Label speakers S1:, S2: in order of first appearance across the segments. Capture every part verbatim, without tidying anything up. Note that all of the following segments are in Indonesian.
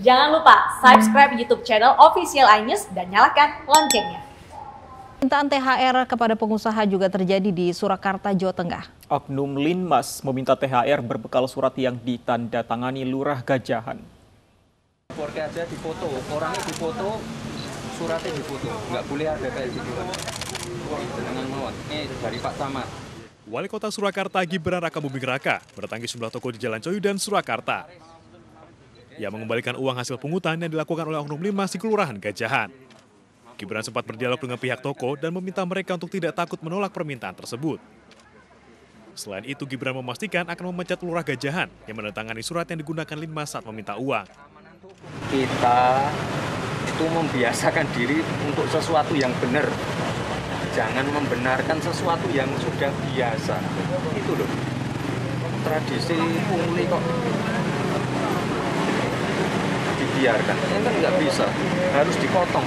S1: Jangan lupa subscribe YouTube channel Official iNews dan nyalakan loncengnya.
S2: Permintaan T H R kepada pengusaha juga terjadi di Surakarta, Jawa Tengah.
S3: Oknum Linmas meminta T H R berbekal surat yang ditandatangani Lurah Gajahan.
S4: Keluarga aja difoto, orangnya difoto, suratnya difoto, nggak boleh ada kayak gitu kan. Dengan mawon, ini dari Pak Camat.
S5: Wali Kota Surakarta Gibran Rakabuming Raka mendatangi sejumlah toko di Jalan Coyudan, Surakarta. Ia mengembalikan uang hasil pungutan yang dilakukan oleh oknum Linmas di Kelurahan Gajahan. Gibran sempat berdialog dengan pihak toko dan meminta mereka untuk tidak takut menolak permintaan tersebut. Selain itu, Gibran memastikan akan memecat Lurah Gajahan yang menandatangani surat yang digunakan Linmas saat meminta uang.
S4: Kita itu membiasakan diri untuk sesuatu yang benar. Jangan membenarkan sesuatu yang sudah biasa. Itu loh. Tradisi pungli kok dibiarkan. Ini kan nggak bisa. Harus dipotong.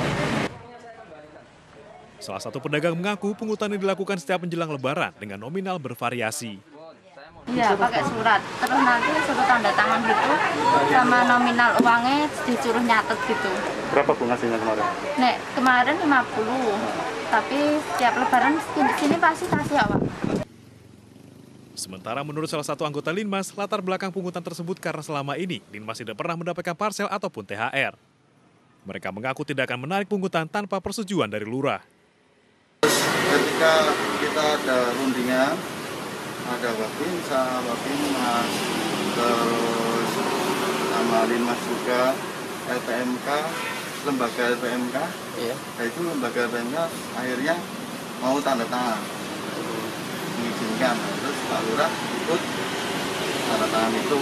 S5: Salah satu pedagang mengaku pungutan yang dilakukan setiap menjelang Lebaran dengan nominal bervariasi.
S6: Iya, pakai surat. Terus nanti suruh tanda tangan gitu, sama nominal uangnya disuruh nyatet gitu.
S7: Berapa bu ngasihnya kemarin?
S6: Nek, kemarin lima puluh. Tapi setiap Lebaran sini, sini pasti kasih ya, Pak.
S5: Sementara menurut salah satu anggota Linmas, latar belakang pungutan tersebut karena selama ini Linmas tidak pernah mendapatkan parsel ataupun T H R. Mereka mengaku tidak akan menarik pungutan tanpa persetujuan dari lurah.
S8: Ketika kita ada rundingan, ada Wabinsa, Wabinmas, terus sama Linmas juga, L P M K, lembaga L P M K, iya. Nah itu lembaga L P M K akhirnya mau tanda tangan, mengizinkan, terus Pak Lurah ikut tanda tangan itu.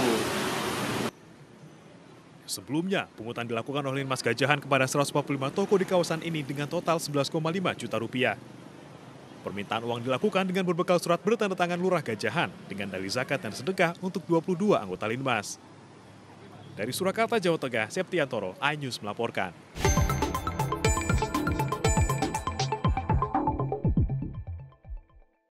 S5: Sebelumnya, pungutan dilakukan oleh Linmas Gajahan kepada seratus empat puluh lima toko di kawasan ini dengan total sebelas koma lima juta rupiah. Permintaan uang dilakukan dengan berbekal surat bertanda tangan Lurah Gajahan dengan dalih zakat dan sedekah untuk dua puluh dua anggota Linmas. Dari Surakarta, Jawa Tengah, Septiantoro, iNews melaporkan.